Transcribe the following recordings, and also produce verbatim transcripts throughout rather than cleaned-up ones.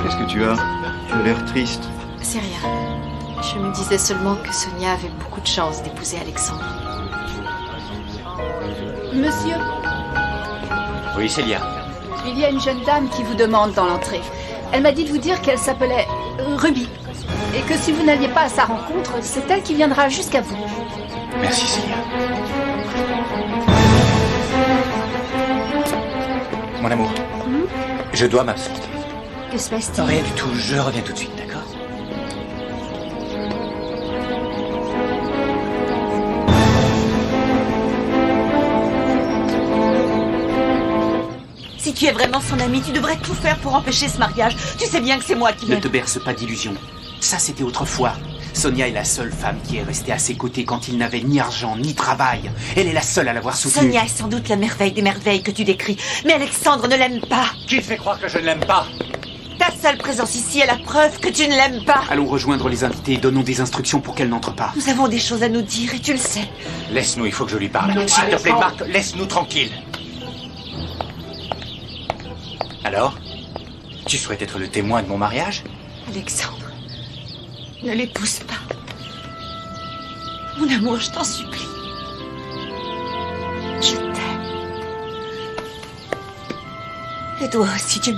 Qu'est-ce que tu as? Tu as l'air triste. C'est rien. Je me disais seulement que Sonia avait beaucoup de chance d'épouser Alexandre. Monsieur, Oui, Célia. il y a une jeune dame qui vous demande dans l'entrée. Elle m'a dit de vous dire qu'elle s'appelait euh, Ruby. Et que si vous n'alliez pas à sa rencontre, c'est elle qui viendra jusqu'à vous. Merci, Célia. Mon amour, Hmm? je dois m'absenter. Que se passe-t-il? Rien du tout, je reviens tout de suite, d'accord? Si tu es vraiment son ami, tu devrais tout faire pour empêcher ce mariage. Tu sais bien que c'est moi qui Ne l'aime. te berce pas d'illusions. Ça, c'était autrefois. Sonia est la seule femme qui est restée à ses côtés quand il n'avait ni argent ni travail. Elle est la seule à l'avoir soutenue. Sonia est sans doute la merveille des merveilles que tu décris. Mais Alexandre ne l'aime pas. Qui te fait croire que je ne l'aime pas? Ta seule présence ici est la preuve que tu ne l'aimes pas. Allons rejoindre les invités et donnons des instructions pour qu'elle n'entre pas. Nous avons des choses à nous dire et tu le sais. Laisse-nous, il faut que je lui parle. S'il te plaît, Marc, laisse-nous tranquilles. Alors? Tu souhaites être le témoin de mon mariage? Alexandre, ne l'épouse pas. Mon amour, je t'en supplie. Je t'aime. Et toi aussi, tu m'aimes.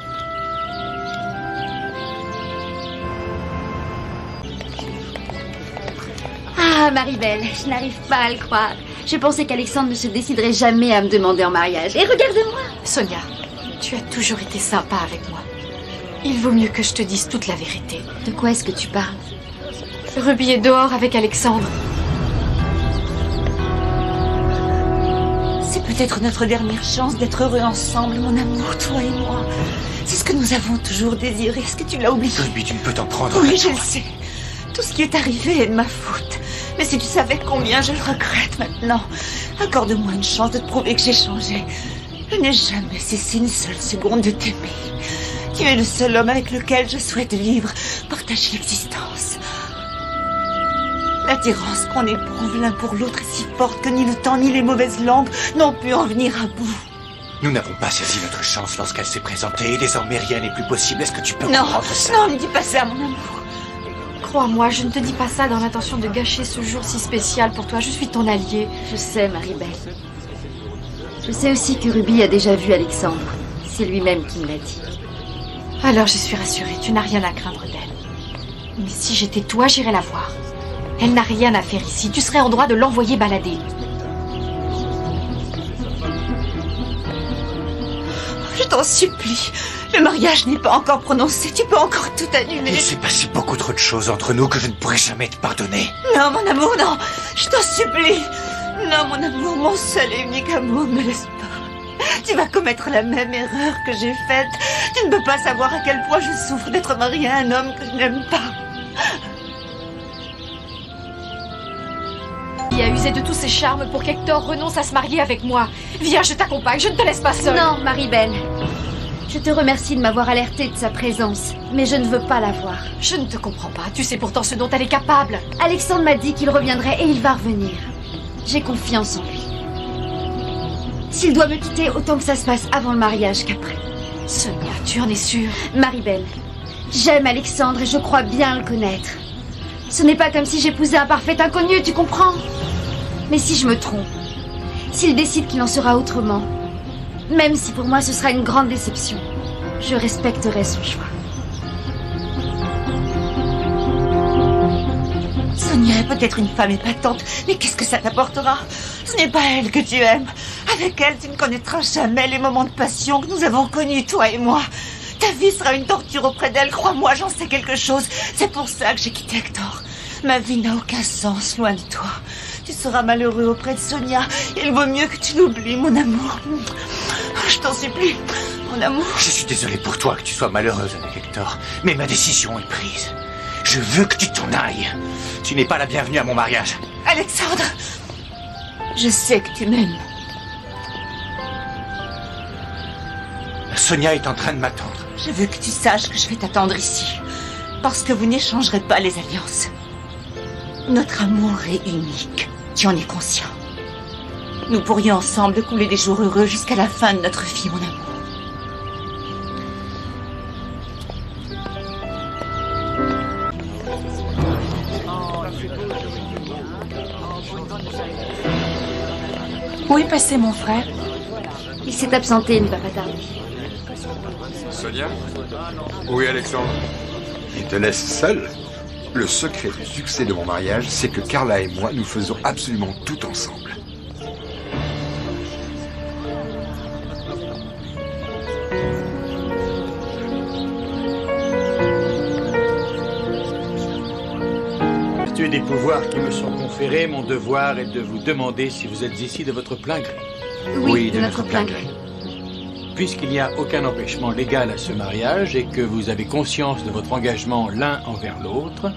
Ah, Maribel, je n'arrive pas à le croire. Je pensais qu'Alexandre ne se déciderait jamais à me demander en mariage. Et regarde-moi! Sonia, tu as toujours été sympa avec moi. Il vaut mieux que je te dise toute la vérité. De quoi est-ce que tu parles? Ruby est dehors avec Alexandre. C'est peut-être notre dernière chance d'être heureux ensemble, mon amour, toi et moi. C'est ce que nous avons toujours désiré. Est-ce que tu l'as oublié? Ruby, tu ne peux t'en prendre. Oui, je le sais. Tout ce qui est arrivé est de ma faute. Mais si tu savais combien je le regrette maintenant, accorde-moi une chance de te prouver que j'ai changé. Je n'ai jamais cessé une seule seconde de t'aimer. Tu es le seul homme avec lequel je souhaite vivre, partager l'existence. L'attirance qu'on éprouve l'un pour l'autre est si forte que ni le temps ni les mauvaises langues n'ont pu en venir à bout. Nous n'avons pas saisi notre chance lorsqu'elle s'est présentée et désormais rien n'est plus possible. Est-ce que tu peux Non, comprendre ça? non, ne dis pas ça, mon amour. Crois-moi, je ne te dis pas ça dans l'intention de gâcher ce jour si spécial pour toi. Je suis ton allié. Je sais, Maribel. Je sais aussi que Ruby a déjà vu Alexandre. C'est lui-même qui me l'a dit. Alors je suis rassurée, tu n'as rien à craindre d'elle. Mais si j'étais toi, j'irais la voir. Elle n'a rien à faire ici. Tu serais en droit de l'envoyer balader. Je t'en supplie. Le mariage n'est pas encore prononcé. Tu peux encore tout annuler. Il s'est passé beaucoup trop de choses entre nous que je ne pourrai jamais te pardonner. Non, mon amour, non. Je t'en supplie. Non, mon amour, mon seul et unique amour, ne me laisse pas. Tu vas commettre la même erreur que j'ai faite. Tu ne peux pas savoir à quel point je souffre d'être mariée à un homme que je n'aime pas. Il a usé de tous ses charmes pour qu'Hector renonce à se marier avec moi. Viens, je t'accompagne, je ne te laisse pas seule. Non, Maribel. Je te remercie de m'avoir alertée de sa présence, mais je ne veux pas la voir. Je ne te comprends pas. Tu sais pourtant ce dont elle est capable. Alexandre m'a dit qu'il reviendrait et il va revenir. J'ai confiance en lui. S'il doit me quitter, autant que ça se passe avant le mariage qu'après. Sonia, tu en es sûre? Maribel, j'aime Alexandre et je crois bien le connaître. Ce n'est pas comme si j'épousais un parfait inconnu, tu comprends? Mais si je me trompe, s'il décide qu'il en sera autrement, même si pour moi ce sera une grande déception, je respecterai son choix. Sonia est peut-être une femme épatante, mais qu'est-ce que ça t'apportera? Ce n'est pas elle que tu aimes. Avec elle, tu ne connaîtras jamais les moments de passion que nous avons connus, toi et moi. Ta vie sera une torture auprès d'elle, crois-moi, j'en sais quelque chose. C'est pour ça que j'ai quitté Hector. Ma vie n'a aucun sens loin de toi. Tu seras malheureux auprès de Sonia. Il vaut mieux que tu l'oublies, mon amour. Je t'en supplie, mon amour. Je suis désolé pour toi que tu sois malheureuse avec Hector, mais ma décision est prise. Je veux que tu t'en ailles. Tu n'es pas la bienvenue à mon mariage. Alexandre, je sais que tu m'aimes. Sonia est en train de m'attendre. Je veux que tu saches que je vais t'attendre ici. Parce que vous n'échangerez pas les alliances. Notre amour est unique. Tu en es conscient. Nous pourrions ensemble couler des jours heureux jusqu'à la fin de notre vie, mon amour. Où est passé mon frère? Il s'est absenté, il ne va pas tarder. Sonia? Où est Alexandre? Il te laisse seul? Le secret du succès de mon mariage, c'est que Carla et moi, nous faisons absolument tout ensemble. Vertu des pouvoirs qui me sont conférés, mon devoir est de vous demander si vous êtes ici de votre plein gré. Oui, oui de, de notre, notre plein gré. Puisqu'il n'y a aucun empêchement légal à ce mariage et que vous avez conscience de votre engagement l'un envers l'autre,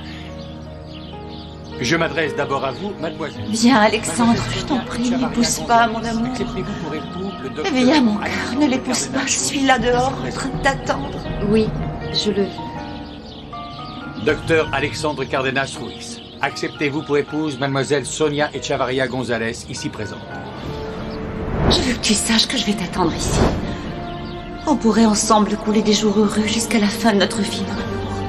je m'adresse d'abord à vous, mademoiselle. Viens, Alexandre, je t'en prie, ne l'épouse pas, mon amour. Acceptez-vous pour époux le docteur... Viens, mon cœur, ne l'épouse pas, je suis là dehors, en train de t'attendre. Oui, je le... Docteur Alexandre Cardenas Ruiz, acceptez-vous pour épouse mademoiselle Sonia Echavarria González, ici présente. Je veux que tu saches que je vais t'attendre ici. On pourrait ensemble couler des jours heureux jusqu'à la fin de notre vie dans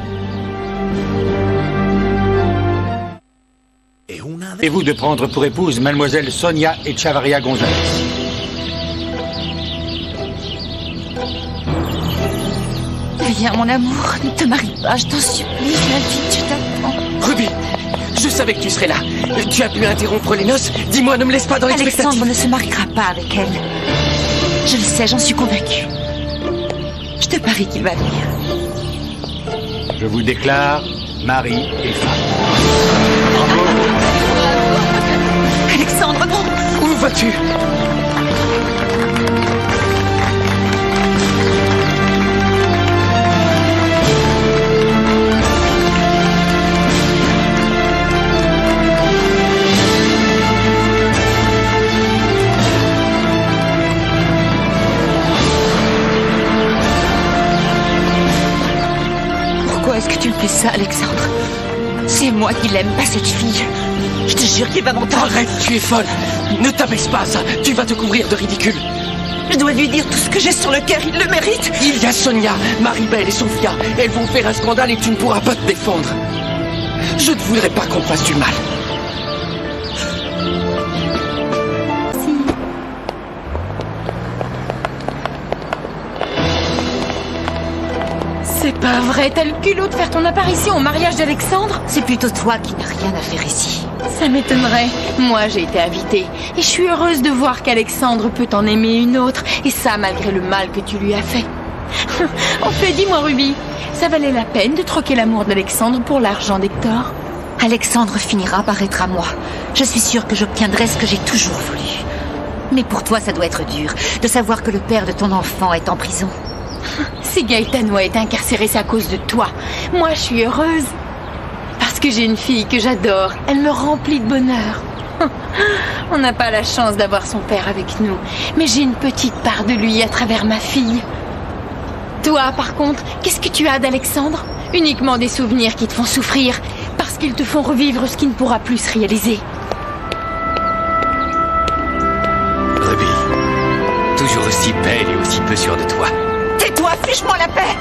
l'amour. Et vous de prendre pour épouse mademoiselle Sonia Echavarria González. Viens, mon amour, ne te marie pas, je t'en supplie, viens vite, je t'attends. Ruby, je savais que tu serais là. Tu as pu interrompre les noces. Dis-moi, ne me laisse pas dans l'expectative. Alexandre ne se mariera pas avec elle. Je le sais, j'en suis convaincue. Je te parie qu'il va venir. Je vous déclare mari et femme. Bravo. Alexandre, non. Où vas-tu? Pourquoi est-ce que tu me fais ça, Alexandre? C'est moi qui l'aime, pas cette fille. Je te jure qu'il va m'entendre. Arrête, tu es folle. Ne t'abaisse pas à ça. Tu vas te couvrir de ridicule. Je dois lui dire tout ce que j'ai sur le cœur. Il le mérite. Il y a Sonia, Maribel et Sofia. Elles vont faire un scandale et tu ne pourras pas te défendre. Je ne voudrais pas qu'on fasse du mal. C'est pas vrai, t'as le culot de faire ton apparition au mariage d'Alexandre? C'est plutôt toi qui n'as rien à faire ici. Ça m'étonnerait. Moi, j'ai été invitée. Et je suis heureuse de voir qu'Alexandre peut en aimer une autre. Et ça, malgré le mal que tu lui as fait. En fait, dis-moi, Ruby, ça valait la peine de troquer l'amour d'Alexandre pour l'argent d'Hector? Alexandre finira par être à moi. Je suis sûre que j'obtiendrai ce que j'ai toujours voulu. Mais pour toi, ça doit être dur de savoir que le père de ton enfant est en prison. Si Gaetano est incarcéré, c'est à cause de toi. Moi, je suis heureuse. Parce que j'ai une fille que j'adore. Elle me remplit de bonheur. On n'a pas la chance d'avoir son père avec nous. Mais j'ai une petite part de lui à travers ma fille. Toi, par contre, qu'est-ce que tu as d'Alexandre? Uniquement des souvenirs qui te font souffrir. Parce qu'ils te font revivre ce qui ne pourra plus se réaliser. Ruby, toujours aussi belle et aussi peu sûre de toi. Tais-toi, fiche-moi la paix!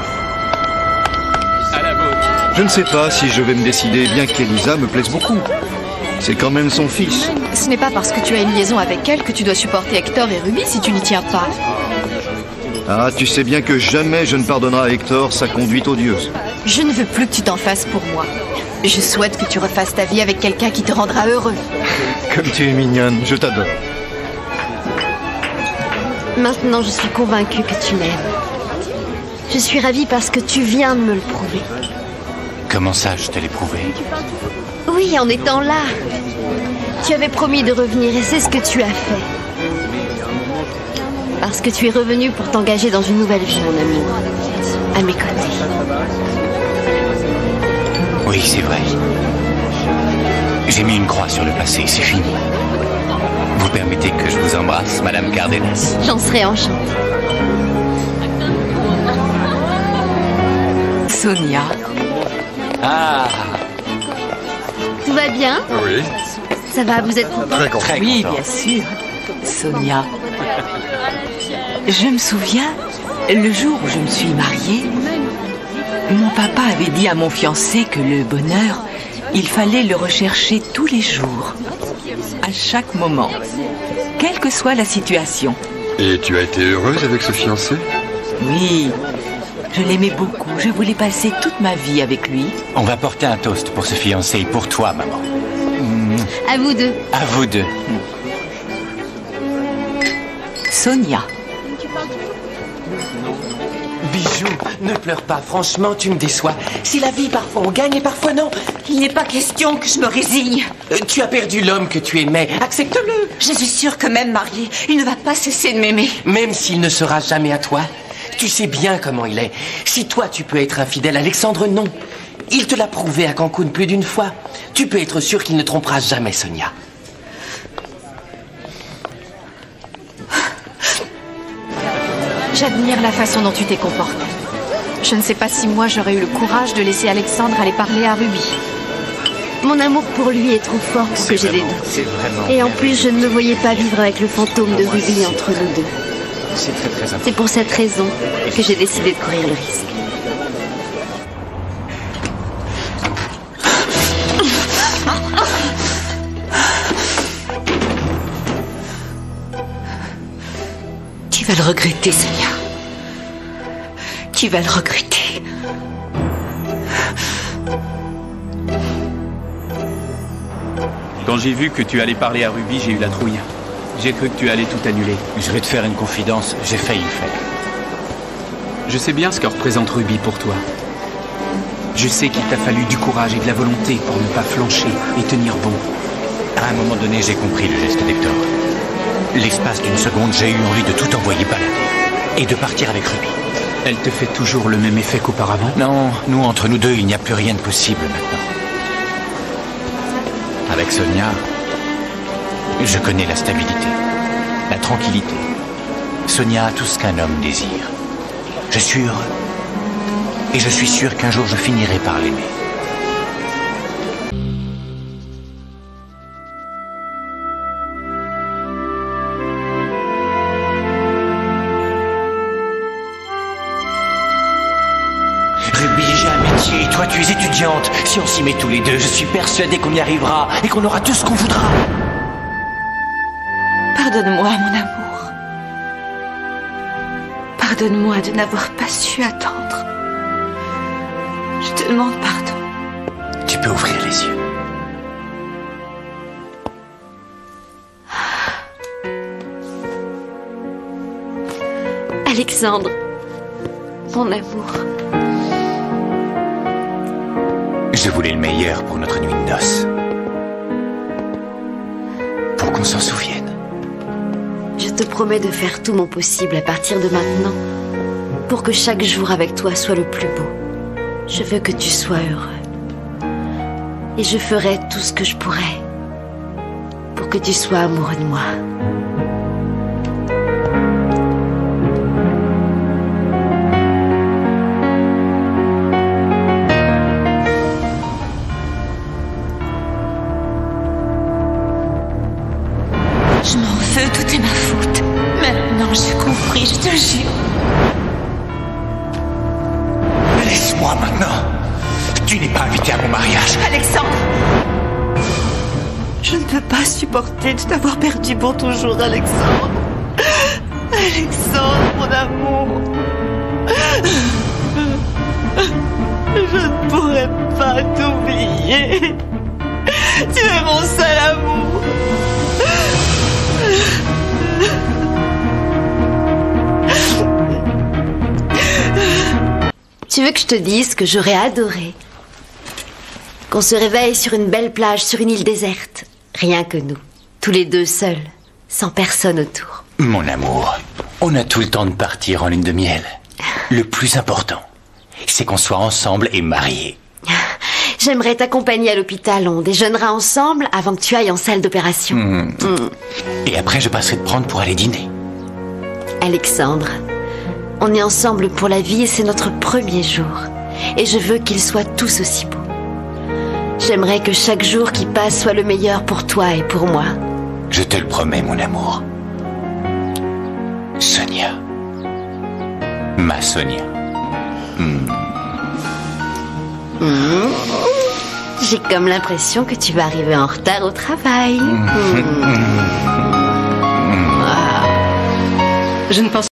À la vôtre. Je ne sais pas si je vais me décider, bien qu'Elisa me plaise beaucoup. C'est quand même son fils. Ce n'est pas parce que tu as une liaison avec elle que tu dois supporter Hector et Ruby si tu n'y tiens pas. Ah, tu sais bien que jamais je ne pardonnerai à Hector sa conduite odieuse. Je ne veux plus que tu t'en fasses pour moi. Je souhaite que tu refasses ta vie avec quelqu'un qui te rendra heureux. Comme tu es mignonne, je t'adore. Maintenant, je suis convaincue que tu m'aimes. Je suis ravie parce que tu viens de me le prouver. Comment ça, je te l'ai prouvé? Oui, en étant là. Tu avais promis de revenir et c'est ce que tu as fait. Parce que tu es revenu pour t'engager dans une nouvelle vie, mon amour. À mes côtés. Oui, c'est vrai. J'ai mis une croix sur le passé, c'est fini. Vous permettez que je vous embrasse, Madame Cardenas? J'en serais enchantée. Sonia. Ah. Tout va bien? Oui. Ça va, vous êtes content? Très content. Oui, bien sûr. Sonia. Je me souviens, le jour où je me suis mariée, mon papa avait dit à mon fiancé que le bonheur, il fallait le rechercher tous les jours. à chaque moment, quelle que soit la situation. Et tu as été heureuse avec ce fiancé? Oui, je l'aimais beaucoup. Je voulais passer toute ma vie avec lui. On va porter un toast pour ce fiancé et pour toi, maman. À vous deux. À vous deux. Sonia. Bijou, ne pleure pas, franchement, tu me déçois. C'est la vie, parfois on gagne et parfois non. Il n'est pas question que je me résigne. Euh, tu as perdu l'homme que tu aimais, accepte-le. Je suis sûre que même marié, il ne va pas cesser de m'aimer. Même s'il ne sera jamais à toi, tu sais bien comment il est. Si toi tu peux être infidèle, Alexandre, non. Il te l'a prouvé à Cancun plus d'une fois. Tu peux être sûr qu'il ne trompera jamais Sonia. J'admire la façon dont tu t'es comporté. Je ne sais pas si moi j'aurais eu le courage de laisser Alexandre aller parler à Ruby. Mon amour pour lui est trop fort pour que j'ai des doutes. Et en plus, je ne me voyais pas vivre avec le fantôme de Ruby entre nous deux. C'est très très important. C'est pour cette raison que j'ai décidé de courir le risque. Tu vas le regretter, Sonia. Tu vas le regretter. Quand j'ai vu que tu allais parler à Ruby, j'ai eu la trouille. J'ai cru que tu allais tout annuler. Je vais te faire une confidence, j'ai failli le faire. Je sais bien ce que représente Ruby pour toi. Je sais qu'il t'a fallu du courage et de la volonté pour ne pas flancher et tenir bon. À un moment donné, j'ai compris le geste d'Hector. L'espace d'une seconde, j'ai eu envie de tout envoyer balader et de partir avec Ruby. Elle te fait toujours le même effet qu'auparavant? Non, nous, entre nous deux, il n'y a plus rien de possible maintenant. Avec Sonia, je connais la stabilité, la tranquillité. Sonia a tout ce qu'un homme désire. Je suis heureux. Et je suis sûr qu'un jour je finirai par l'aimer. Ruby, j'ai un métier, toi tu es étudiante. Si on s'y met tous les deux, je suis persuadé qu'on y arrivera et qu'on aura tout ce qu'on voudra. Pardonne-moi, mon amour. Pardonne-moi de n'avoir pas su attendre. Je te demande pardon. Tu peux ouvrir les yeux. Alexandre, mon amour. Je voulais le meilleur pour notre nuit de noces. Pour qu'on s'en souvienne. Je te promets de faire tout mon possible à partir de maintenant pour que chaque jour avec toi soit le plus beau. Je veux que tu sois heureux. Et je ferai tout ce que je pourrai pour que tu sois amoureux de moi. Je m'en veux, tout est ma faute. Maintenant, j'ai compris, je te jure. Laisse-moi maintenant. Tu n'es pas invité à mon mariage. Alexandre! Je ne peux pas supporter de t'avoir perdu pour toujours, Alexandre. Alexandre, mon amour. Je ne pourrai pas t'oublier. Tu es mon seul amour. Tu veux que je te dise que j'aurais adoré qu'on se réveille sur une belle plage, sur une île déserte. Rien que nous, tous les deux seuls, sans personne autour. Mon amour, on a tout le temps de partir en lune de miel. Le plus important, c'est qu'on soit ensemble et mariés. J'aimerais t'accompagner à l'hôpital. On déjeunera ensemble avant que tu ailles en salle d'opération. Mmh. Mmh. Et après, je passerai te prendre pour aller dîner. Alexandre, on est ensemble pour la vie et c'est notre premier jour. Et je veux qu'ils soient tous aussi beaux. J'aimerais que chaque jour qui passe soit le meilleur pour toi et pour moi. Je te le promets, mon amour. Sonia. Ma Sonia. Mmh. Mmh. J'ai comme l'impression que tu vas arriver en retard au travail. Hmm. Ah. Je ne pense